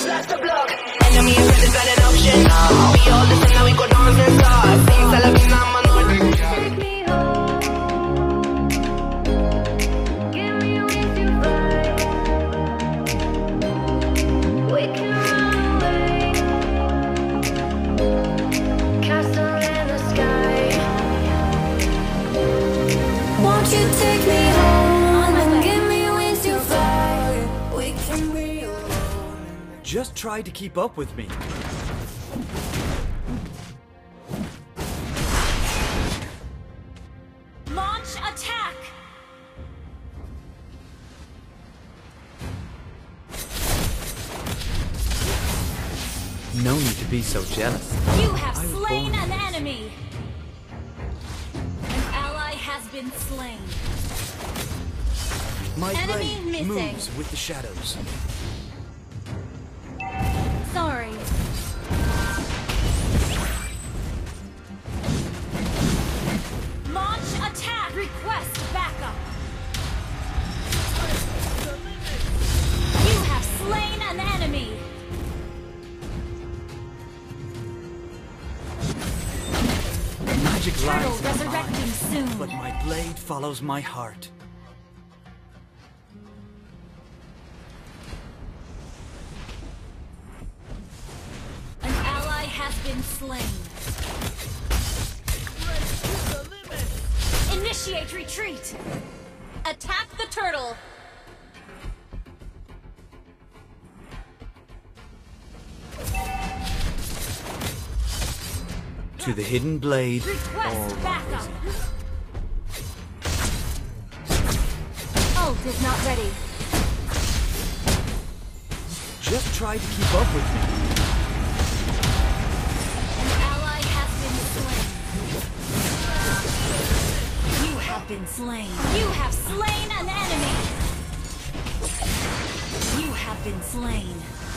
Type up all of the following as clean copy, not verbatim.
blast the block. Enemy and friend is not an option. We all listen now, we go dance and start. Sing Salavina, man, take me home. Give me with your vibe. We can run away. Castle in the sky. Won't you take me home and give me with your vibe? We can be alone. Just try to keep up with me. Launch attack! No need to be so jealous. You have I was slain born an with enemy! An ally has been slain. My Enemy blade missing. moves with the shadows. Sorry. Launch attack! Request backup! You have slain an enemy! Magic Turtle lies in the resurrecting mind, soon. but my blade follows my heart. An ally has been slain. Initiate retreat! Attack the turtle! To the hidden blade, all Request backup! is Ult is not ready. just try to keep up with me. An ally has been slain. You have been slain. You have slain an enemy. You have been slain.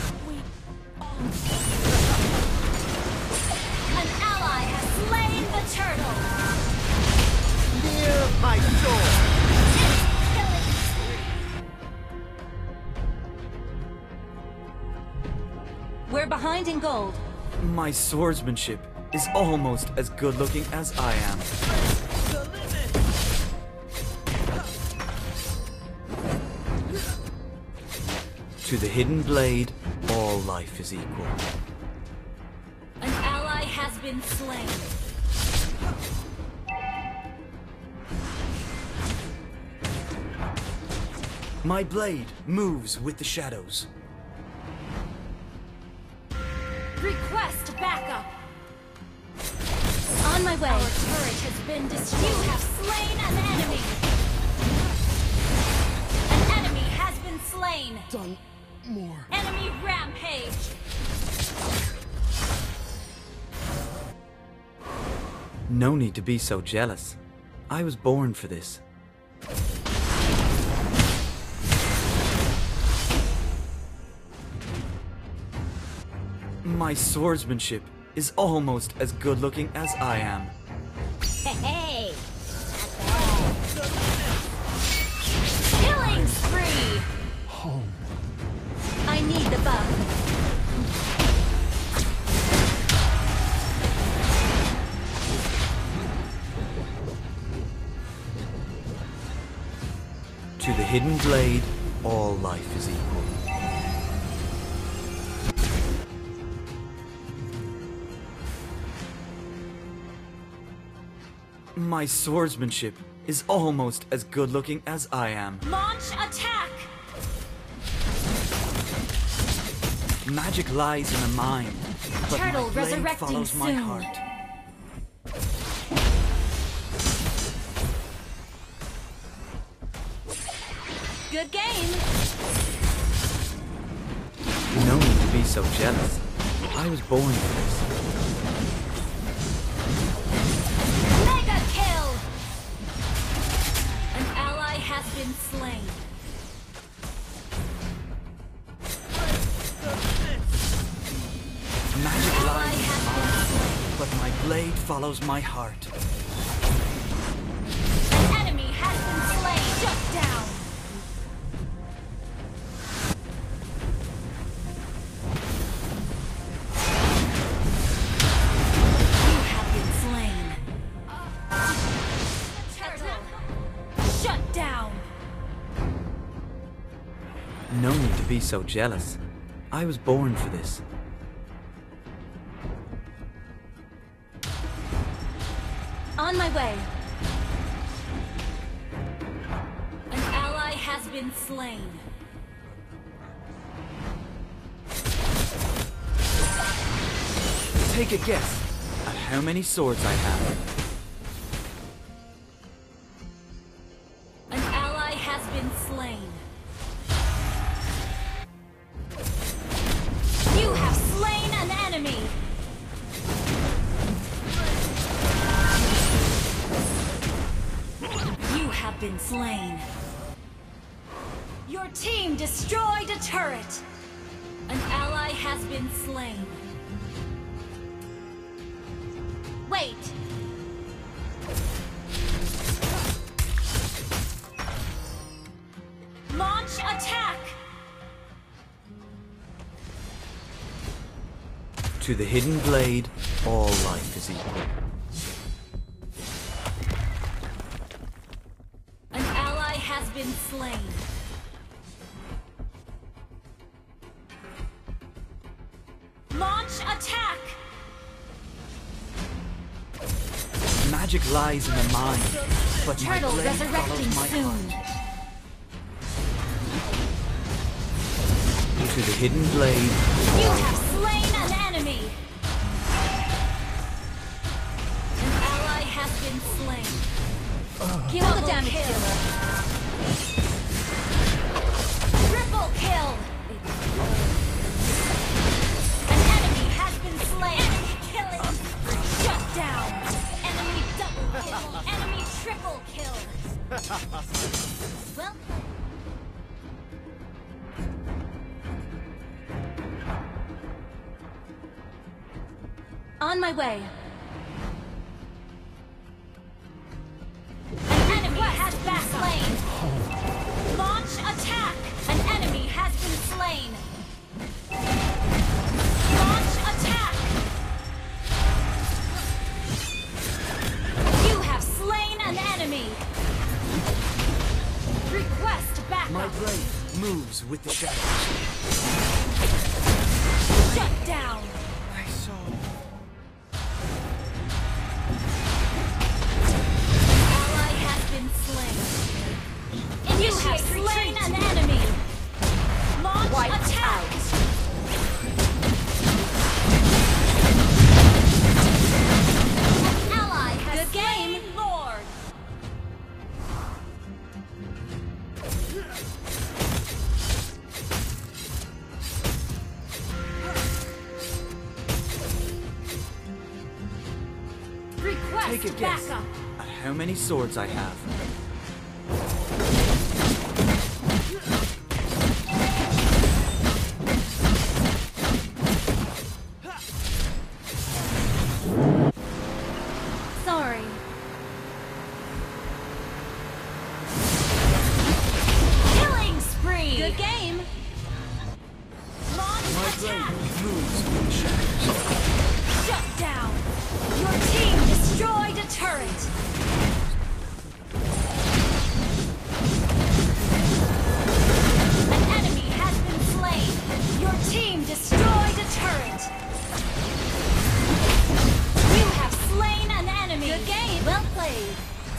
An ally has slain the turtle. Near my sword. Killing spree. We're behind in gold. My swordsmanship is almost as good looking as I am. To the hidden blade, all life is equal. An ally has been slain. My blade moves with the shadows. Request backup. On my way. Our turret has been destroyed. You have slain an enemy. An enemy has been slain. Done more. Enemy rampage. No need to be so jealous. I was born for this. My swordsmanship is almost as good looking as I am. Hey. Killing spree. Home. I need the buff. To the hidden blade, all life is equal. My swordsmanship is almost as good looking as I am. Launch attack. Magic lies in the mind, but Turtle my blade resurrecting follows my soon. heart. Good game. No need to be so jealous. I was born for this. Mega kill. An ally has been slain. Magic Ally lies in has the been mind, slain. but my blade follows my heart. An enemy has been slain. Shut down. No need to be so jealous. I was born for this. On my way. An ally has been slain. Take a guess at how many swords I have. An ally has been slain. You have slain an enemy. You have been slain. Your team destroyed a turret. An ally has been slain. Wait. Launch attack. To the hidden blade, all life is equal. An ally has been slain. Launch attack. Magic lies in the mind, but my Turtle blade resurrecting follows my soon. heart. To the hidden blade, You have slain an enemy. An ally has been slain. Kill the damage dealer. Triple kill. An enemy has been slain. Enemy killing. Shut down. Enemy double kill. Enemy triple kill. Well. On my way. An enemy has been slain. Launch attack. An enemy has been slain. Launch attack. You have slain an enemy. Request backup. my blade moves with the shadows. Shut down. I saw. Ally has been slain. You have slain an enemy. Launch attack. An ally has slain Lord. Request Take a guess backup. at how many swords I have. Sorry. Killing spree. Good game. Launch My attack. blade moves with the shadows. Shut down. Your team destroyed a turret. An enemy has been slain. Your team destroyed a turret. You have slain an enemy. Good game. Well played.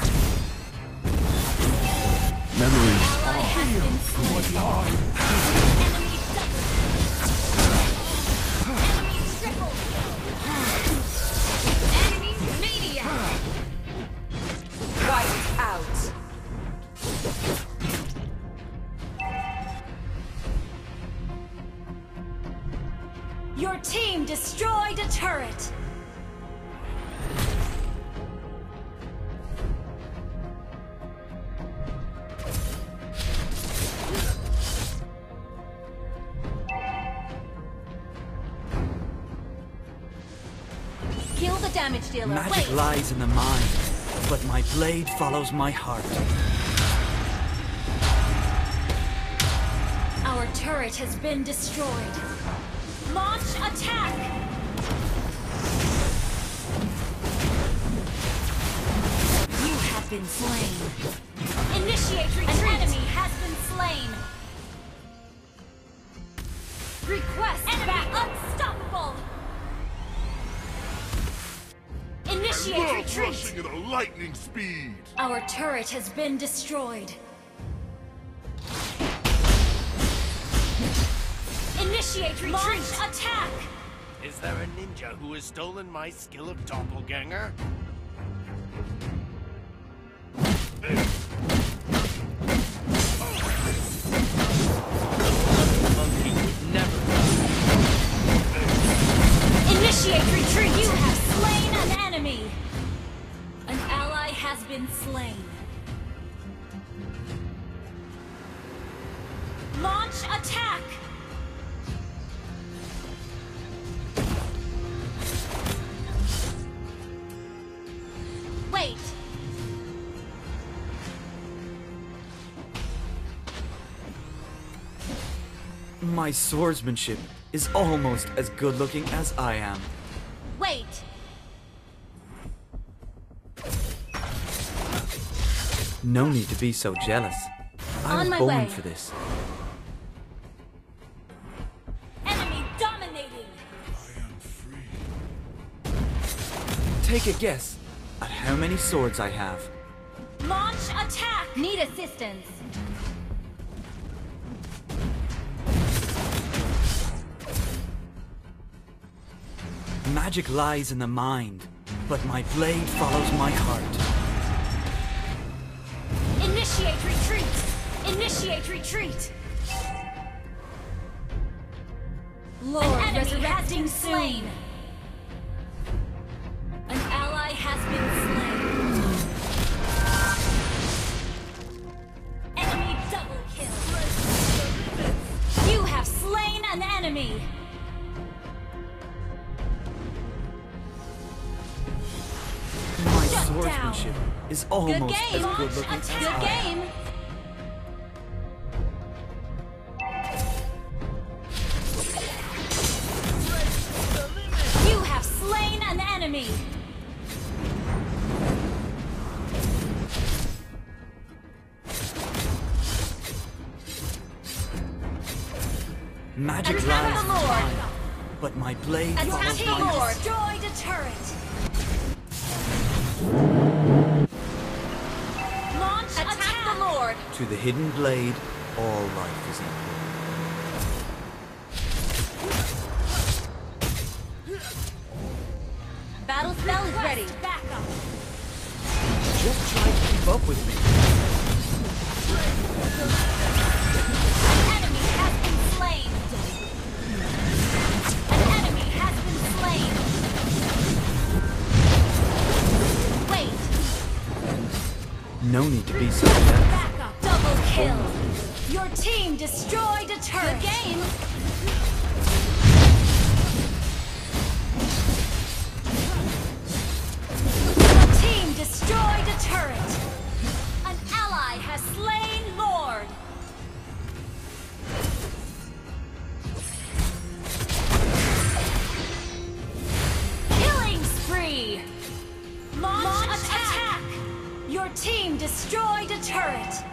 Memories Ally has been slain. Enemy double. Enemy triple kill. Enemy maniac. Wiped out. Your team destroyed a turret. Kill the damage dealer. Magic Wait. lies in the mind, but my blade follows my heart. Our turret has been destroyed. Launch attack! You have been slain. Initiate retreat! An enemy has been slain. Request enemy unstoppable. Initiate World retreat. rushing at a lightning speed. Our turret has been destroyed. Initiate retreat. Launch attack. Is there a ninja who has stolen my skill of doppelganger? Monkey would never. Initiate retreat. You have slain an enemy. An ally has been slain. Launch attack. Wait. My swordsmanship is almost as good looking as I am. Wait. No need to be so jealous. I On was my born way. for this. Enemy dominating. Take a guess at how many swords I have. Launch attack. Need assistance. Magic lies in the mind, but my blade follows my heart. Initiate retreat. Initiate retreat. Lord, an enemy resurrecting soon. An ally has been slain. Enemy double kill. You have slain an enemy. My Shut swordsmanship down. is Good almost game. as good Launch looking as attack. I Good am. game. You have slain an enemy. Magic Attack lies the in the Lord. mind, but my blade Attack follows the my Lord. heart. Destroyed a turret. Launch attack the Lord. To the hidden blade, all life is equal. Battle spell is ready. Back up. Just try to keep up with me. An enemy has been slain. An enemy has been slain. Wait. No need to be so jealous. Back up. Double kill. Your team destroyed a turret. Good game. Your team destroyed a turret. An ally has slain Lord. Killing spree. Launch attack. Your team destroyed a turret.